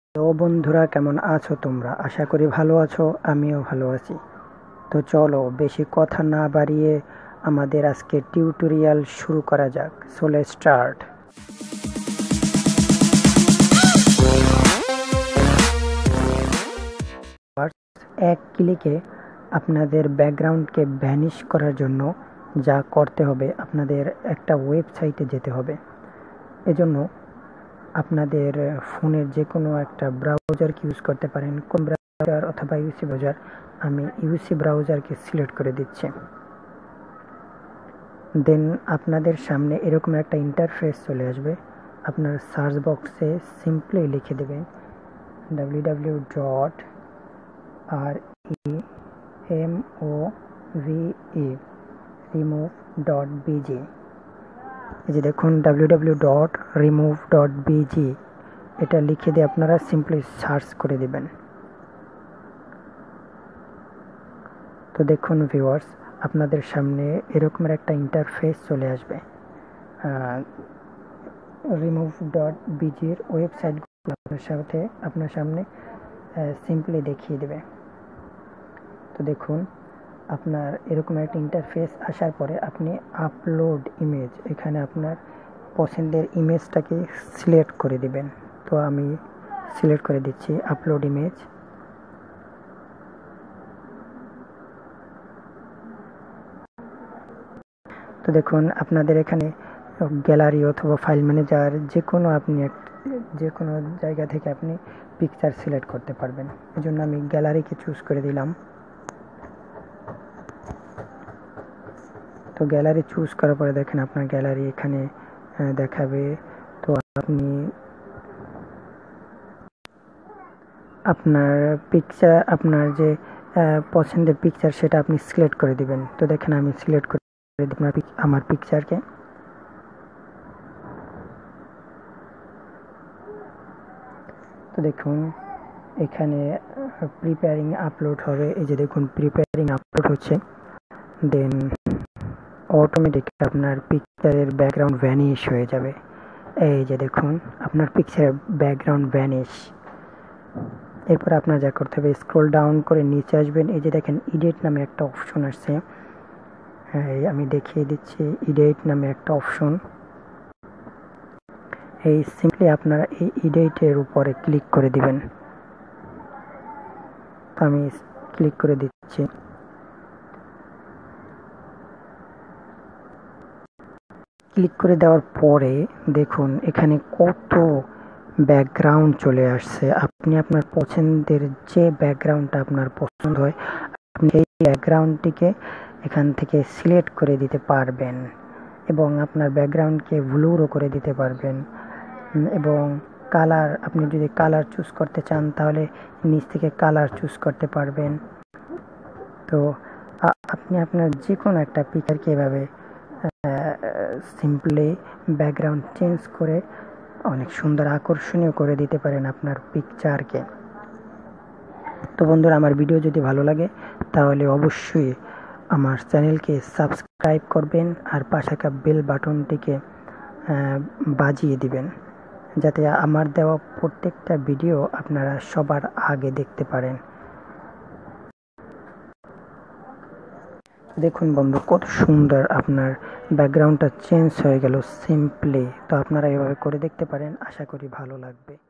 তো বন্ধুরা, কেমন আছো তোমরা? আশা করি ভালো আছো, আমিও ভালো আছি। তো চলো বেশি কথা না বাড়িয়ে আমাদের আজকে টিউটোরিয়াল শুরু করা যাক। So let's start. এক ক্লিকে আপনাদের ব্যাকগ্রাউন্ডকে ভ্যানিশ করার জন্য যা করতে হবে, আপনাদের একটা ওয়েবসাইটে যেতে হবে। এজন্য আপনাদের ফোনের যে কোনো একটা ব্রাউজারকে ইউজ করতে পারেন, কোন ব্রাউজার অথবা ইউসি ব্রাউজার। আমি ইউসি ব্রাউজারকে সিলেক্ট করে দিচ্ছি। দেন আপনাদের সামনে এরকম একটা ইন্টারফেস চলে আসবে। আপনার সার্চ বক্সে সিম্পলি লিখে দেবেন www.remove.bg। এই যে দেখুন www.remove.bg, এটা লিখে দিয়ে আপনারা সিম্পলি সার্চ করে দিবেন। তো দেখুন ভিউয়ার্স, আপনাদের সামনে এরকমের একটা ইন্টারফেস চলে আসবে। remove.bg-র ওয়েবসাইটগুলো আপনার সামনে সিম্পলি দেখিয়ে দেবে। তো দেখুন, আপনার এরকম একটা ইন্টারফেস আসার পরে আপনি আপলোড ইমেজ, এখানে আপনার পছন্দের ইমেজটাকে সিলেক্ট করে দিবেন। তো আমি সিলেক্ট করে দিচ্ছি আপলোড ইমেজ। তো দেখুন, আপনাদের এখানে গ্যালারি অথবা ফাইল ম্যানেজার যে কোনো জায়গা থেকে আপনি পিকচার সিলেক্ট করতে পারবেন। এই জন্য আমি গ্যালারিকে চুজ করে দিলাম। তো গ্যালারি চুজ করার পরে দেখেন আপনার গ্যালারি এখানে দেখাবে। তো আপনি আপনার পিকচার, আপনার যে পছন্দের পিকচার সেটা আপনি সিলেক্ট করে দিবেন। তো দেখেন আমি সিলেক্ট করে দিলাম আমার পিকচারকে। তো দেখুন এখানে প্রিপেয়ারিং আপলোড হবে। এই যে দেখুন প্রিপেয়ারিং আপলোড হচ্ছে। দেন অটোমেটিক আপনার পিকচারের ব্যাকগ্রাউন্ড ভ্যানিশ হয়ে যাবে। এই যে দেখুন আপনার পিকচারের ব্যাকগ্রাউন্ড ভ্যানিশ। এরপর আপনার যা করতে হবে, স্ক্রল ডাউন করে নিচে আসবেন। এই যে দেখেন এডিট নামে একটা অপশন আসছে। আমি দেখিয়ে দিচ্ছি, এডিট নামে একটা অপশন। এই সিম্পলি আপনারা এই এডিটের উপরে ক্লিক করে দিবেন। তো আমি ক্লিক করে দিচ্ছি। ক্লিক করে দেওয়ার পরে দেখুন এখানে কত ব্যাকগ্রাউন্ড চলে আসছে। আপনি আপনার পছন্দের যে ব্যাকগ্রাউন্ডটা আপনার পছন্দ হয়, আপনি এই ব্যাকগ্রাউন্ডটিকে এখান থেকে সিলেক্ট করে দিতে পারবেন এবং আপনার ব্যাকগ্রাউন্ডকে ব্লুরও করে দিতে পারবেন। এবং কালার, আপনি যদি কালার চুজ করতে চান তাহলে নিচ থেকে কালার চুজ করতে পারবেন। তো আপনি আপনার যে কোনো একটা পিকচারকে এভাবে সিম্পলি ব্যাকগ্রাউন্ড চেঞ্জ করে অনেক সুন্দর আকর্ষণীয় করে দিতে পারেন আপনার পিকচারকে। তো বন্ধুরা, আমার ভিডিও যদি ভালো লাগে তাহলে অবশ্যই আমার চ্যানেলকে সাবস্ক্রাইব করবেন আর পাশে থাকা বেল বাটনটিকে বাজিয়ে দিবেন, যাতে আমার দেওয়া প্রত্যেকটা ভিডিও আপনারা সবার আগে দেখতে পারেন। দেখুন বন্ধু, কত সুন্দর আপনার ব্যাকগ্রাউন্ডটা চেঞ্জ হয়ে গেল সিম্পলি। তো আপনারা এভাবে করে দেখতে পারেন, আশা করি ভালো লাগবে।